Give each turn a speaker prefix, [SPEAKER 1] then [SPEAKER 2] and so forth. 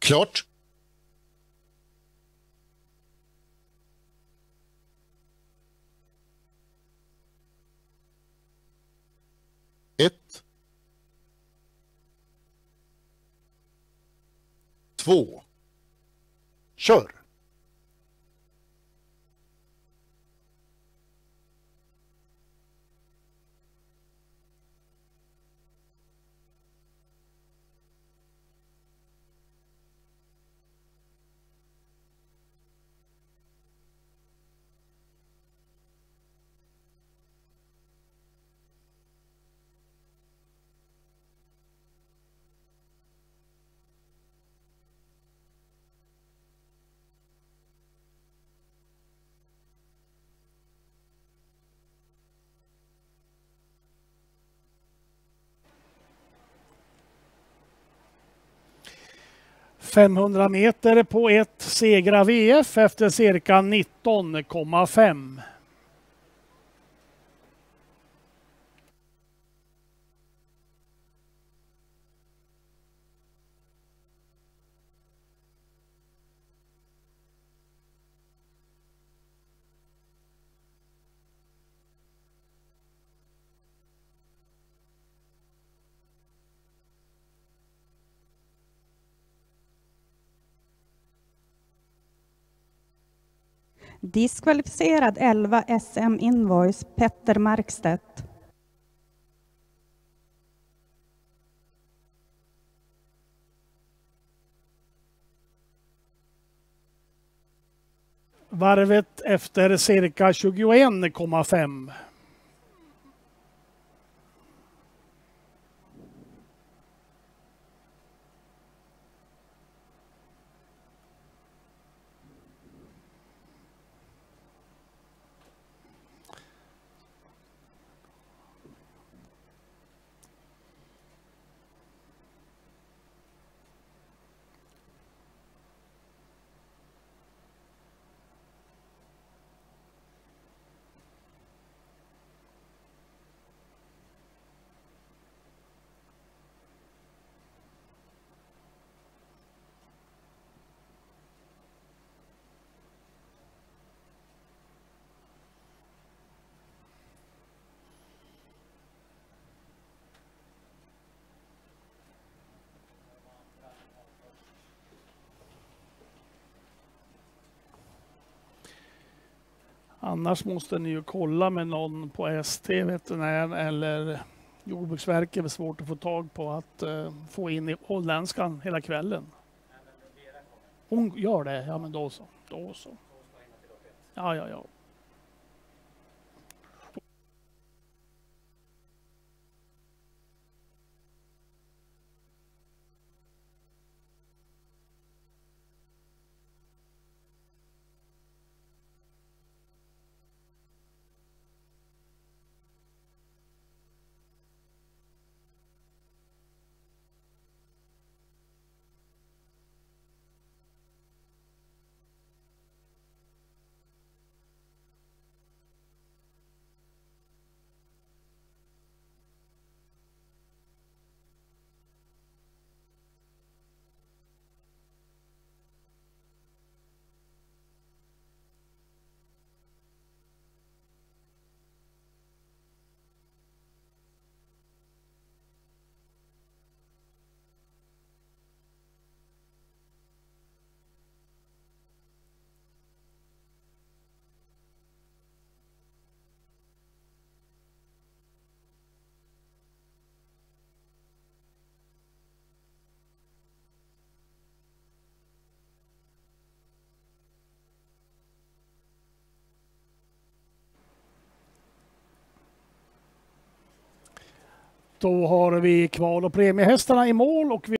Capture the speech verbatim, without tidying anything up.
[SPEAKER 1] Klart. Ett. Två. Kör.
[SPEAKER 2] femhundra meter på ett Segra V F efter cirka nitton komma fem.
[SPEAKER 3] Diskvalificerad elva S M Invoice Petter Markstedt.
[SPEAKER 2] Varvet efter cirka tjugoen komma fem. Annars måste ni ju kolla med någon på S T, veterinären eller Jordbruksverket. Det är svårt att få tag på att uh, få in i holländskan hela kvällen. Hon gör det, ja men då så. Då så. Ja, ja, ja. Då har vi kval- och premiehästarna i mål och vi